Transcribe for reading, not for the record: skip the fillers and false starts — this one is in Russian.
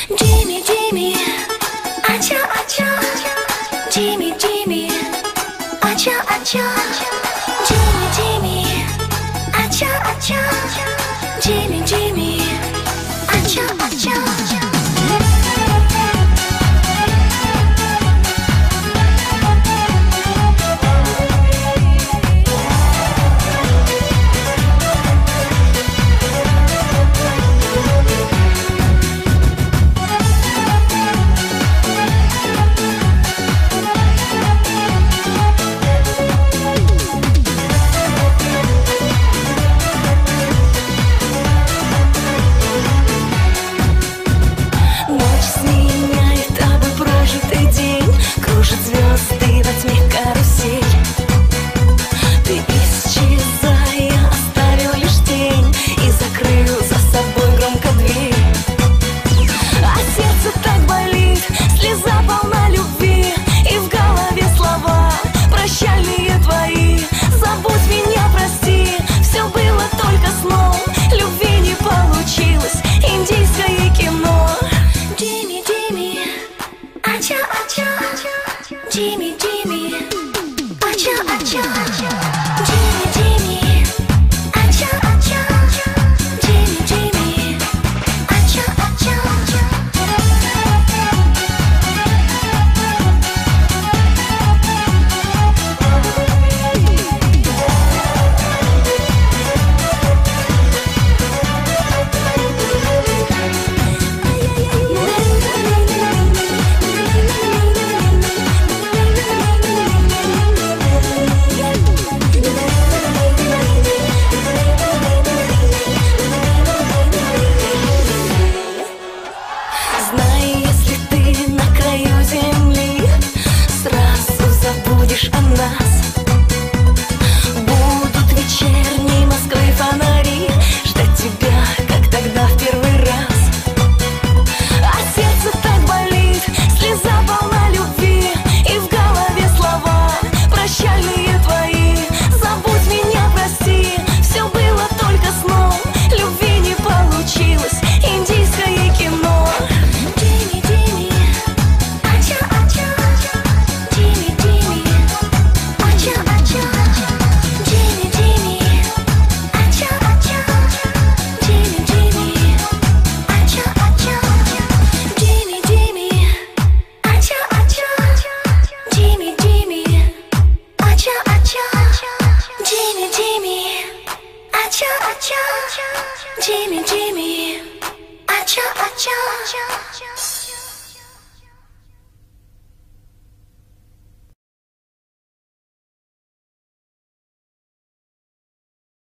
Jimmy, Jimmy, Aaja Aaja, Jimmy, Jimmy, Aaja Aaja, Jimmy, Jimmy, Aaja Aaja, Jimmy, Jimmy, Aaja Aaja. Jimmy, Jimmy, Aaja Aaja, Jimmy, Jimmy, Aaja Aaja, Jimmy, Jimmy, Aaja Aaja. Забудешь о нас. Будут вечерней Москвы фонари ждать тебя, как тогда в первый раз. А сердце так болит, слеза полна любви, и в голове слова прощальные твои. Забудь меня, прости, все было только сном, любви не получилось, индийское кино. Jimmy, Jimmy, Aaja Aaja, Jimmy, Jimmy, Aaja Aaja, Jimmy, Jimmy, Aaja Aaja, Jimmy, Jimmy, Aaja Aaja, Jimmy, Jimmy, Aaja Aaja, Jimmy, Jimmy, Aaja Aaja, Jimmy, Jimmy, Aaja Aaja, Jimmy, Jimmy, Aaja Aaja.